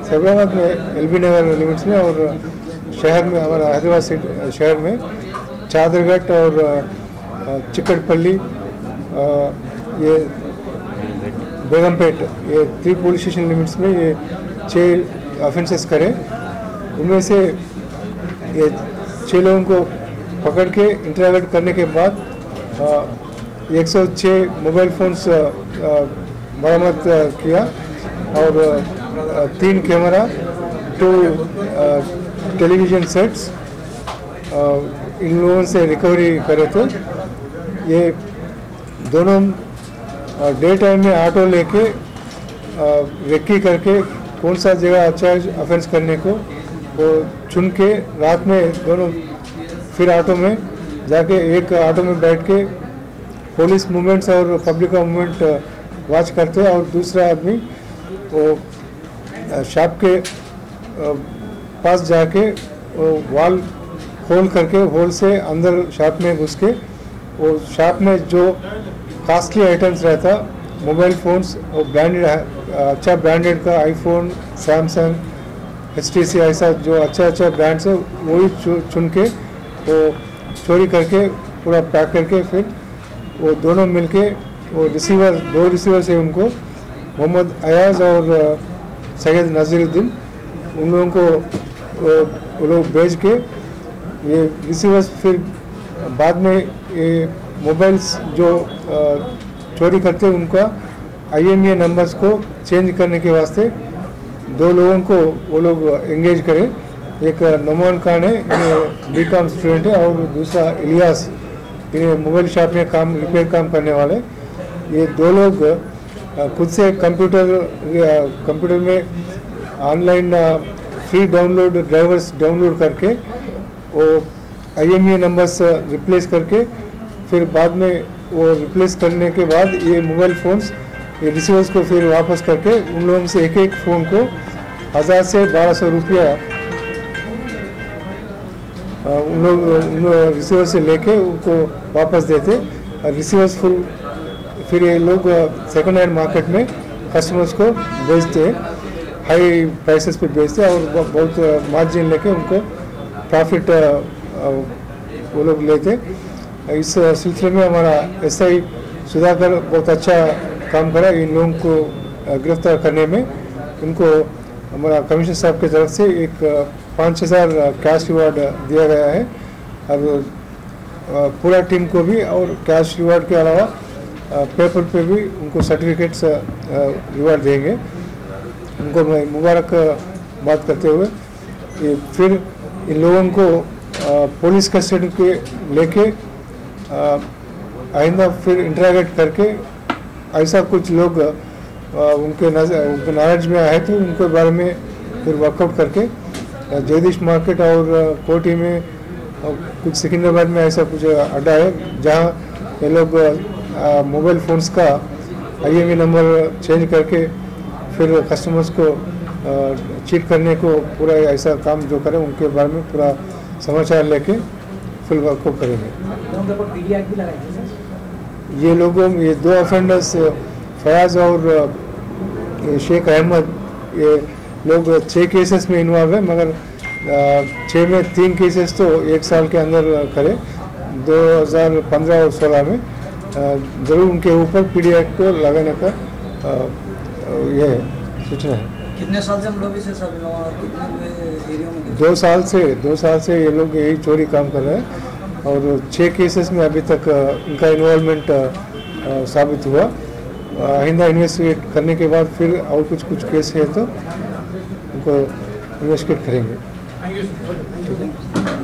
सैफराबाद में एलबी नगर लिमिट्स में और शहर में हमारा हैदराबाद शहर में चादरघाट और चिकटपल्ली ये बेगमपेट ये 3 पुलिस स्टेशन लिमिट्स में ये 6 ऑफेंसेस करे। उनमें से ये 6 लोगों को पकड़ के इंटरोगेट करने के बाद 106 मोबाइल फ़ोन्स बरामद किया और 3 कैमरा 2 टेलीविज़न सेट्स इन लोगों से रिकवरी करे थे। ये दोनों डे टाइम में ऑटो लेके रेकी करके कौन सा जगह अच्छा है ऑफेंस करने को वो चुन के रात में दोनों फिर ऑटो में जाके एक ऑटो में बैठ के पुलिस मूवमेंट्स और पब्लिक का मूवमेंट वॉच करते हैं और दूसरा आदमी वो शॉप के पास जाके वॉल खोल करके होल से अंदर शॉप में घुस के वो शॉप में जो कॉस्टली आइटम्स रहता मोबाइल फ़ोन्स और ब्रांडेड अच्छा ब्रांडेड का आईफोन सैमसंग HTC ऐसा जो अच्छा ब्रांड्स है वही चुन के वो चोरी करके पूरा पैक करके फिर वो दोनों मिलके वो दो रिसीवर से उनको मोहम्मद अयाज और सैयद नज़ीरुद्दीन उन लोगों को वो लोग भेज के ये रिसीवर्स फिर बाद में ये मोबाइल्स जो चोरी करते उनका IMEI नंबर्स को चेंज करने के वास्ते 2 लोगों को वो लोग एंगेज करें। एक नमान खान है, BCom स्टूडेंट है और दूसरा इलियास इन्हें मोबाइल शॉप में रिपेयर काम करने वाले। ये 2 लोग खुद से कंप्यूटर में online free download drivers download करके वो IMEI नंबर्स रिप्लेस करके फिर बाद में वो रिप्लेस करने के बाद ये मोबाइल फ़ोन्स ये रिसीवर्स को फिर वापस करके उन लोगों से एक फ़ोन को 1000 से 1200 रुपया उन लोग रिसीवर से लेके उनको वापस देते। रिसीवर्स फिर ये लोग सेकेंड हैंड मार्केट में कस्टमर्स को बेचते, हाई प्राइसेस पे बेचते और बहुत मार्जिन लेके उनको प्रॉफिट वो लोग लेते। इस सिलसिले में हमारा SI सुधाकर बहुत अच्छा काम करा इन लोगों को गिरफ्तार करने में। उनको हमारा कमिश्नर साहब की तरफ से एक 5,000 कैश रिवार्ड दिया गया है और पूरा टीम को भी और कैश रिवार्ड के अलावा पेपर पे भी उनको सर्टिफिकेट्स रिवार्ड देंगे। उनको मैं मुबारक बात करते हुए ये फिर इन लोगों को पुलिस कस्टडी के लेके आइंदा फिर इंटरोगेट करके ऐसा कुछ लोग उनके नॉलेज में आए थे उनके बारे में फिर वर्कआउट करके जगदीश मार्केट और कोठी में कुछ सिकंदराबाद में ऐसा कुछ अड्डा है जहां ये लोग मोबाइल फ़ोन्स का IMEI नंबर चेंज करके फिर कस्टमर्स को चीट करने को पूरा ऐसा काम जो करें उनके बारे में पूरा समाचार लेके फिर वर्कआउट करेंगे। ये लोगों ये 2 ऑफेंडर्स फयाज और शेख अहमद ये लोग 6 केसेस में इन्वॉल्व है मगर 6 में 3 केसेस तो 1 साल के अंदर करे 2015 और 16 में ज़रूर उनके ऊपर PD एक्ट को लगाने का ये सूचना है। कितने साल से हम लोग इसे सब कितने एरिया में 2 साल से ये लोग यही चोरी काम कर रहे हैं और 6 केसेस में अभी तक इनका इन्वॉल्वमेंट साबित हुआ। आइंदा इन्वेस्टिगेट करने के बाद फिर और कुछ केस है तो उनको इन्वेस्टिगेट करेंगे।